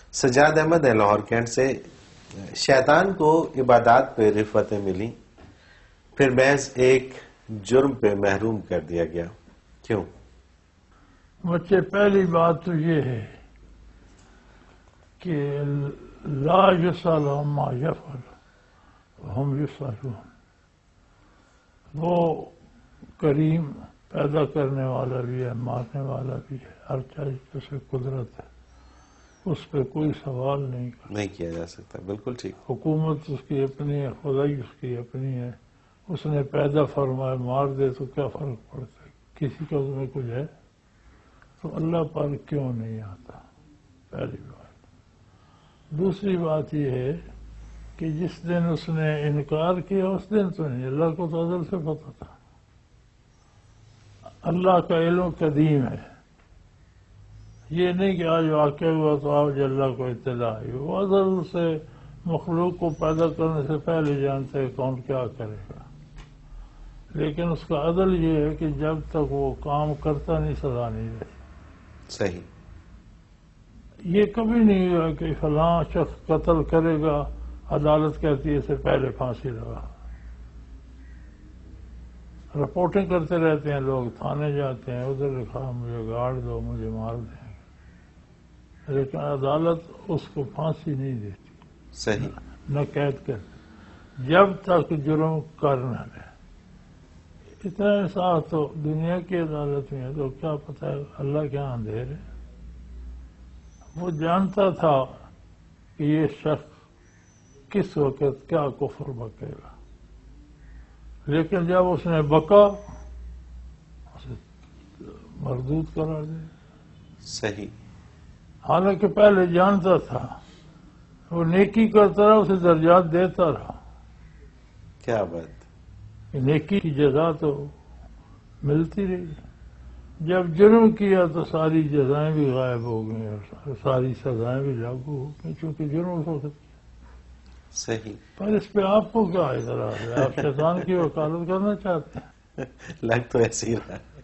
سجاد احمد ہے لاہور کینٹ سے. شیطان کو عبادات پہ رفعتیں ملی، پھر محض ایک جرم پہ محروم کر دیا گیا، کیوں؟ بچے، پہلی بات تو یہ ہے کہ لا یسأل عما یفعل وهم یسألون. وہ کریم پیدا کرنے والا بھی ہے، مارنے والا بھی ہے، ہر چیز اسے قدرت ہے، اس پہ کوئی سوال نہیں کیا جا سکتا. بالکل ٹھیک. حکومت اس کی اپنی ہے، خدائی اس کی اپنی ہے. اس نے پیدا فرمایا، مار دے تو کیا فرق پڑتا ہے؟ کسی کا اس میں کچھ ہے؟ تو اللہ پر کیوں نہیں آتا؟ پہلی بات. دوسری بات یہ ہے کہ جس دن اس نے انکار کیا اس دن تو نہیں، اللہ کو تو ازل سے پتا تھا. اللہ کا علم قدیم ہے. یہ نہیں کہ آج واقع ہوا تو آج اللہ کو اطلاع ہوئی. وہ ازل سے مخلوق کو پیدا کرنے سے پہلے جانتے ہیں کون کیا کرے گا. لیکن اس کا عدل یہ ہے کہ جب تک وہ کام کرتا نہیں سزا نہیں دیتا. صحیح. یہ کبھی نہیں ہوا کہ فلاں شخص قتل کرے گا، عدالت کہتی ہے اسے پہلے پھانسی لگا. رپورٹیں کرتے رہتے ہیں لوگ، تھانے جاتے ہیں، ادھر لکھا مجھے گاڑ دو، مجھے مار دیں، لیکن عدالت اس کو پھانسی نہیں دیتی. صحیح. نہ قید کرتی جب تک جرم کر نہ لے. اتنا احساس تو دنیا کی عدالت میں ہے، تو کیا پتہ ہے اللہ کے یہاں اندھیر ہے. وہ جانتا تھا کہ یہ شخص کس وقت کیا کفر بکے گا، لیکن جب اس نے بکا اسے مردود قرار دیا. صحیح. حالانکہ پہلے جانتا تھا، وہ نیکی کرتا رہا، اسے درجات دیتا رہا. کیا بات. نیکی کی جزا تو ملتی رہی. جب جرم کیا تو ساری جزائیں بھی غائب ہو گئیں اور ساری سزائیں بھی لاگو ہو گئیں، چونکہ جرم ہو سکتی. صحیح. پر اس پہ آپ کو کیا اعتراض ہے؟ آپ شیطان کی وکالت کرنا چاہتے ہیں؟ لگ تو ایسے ہی رہا.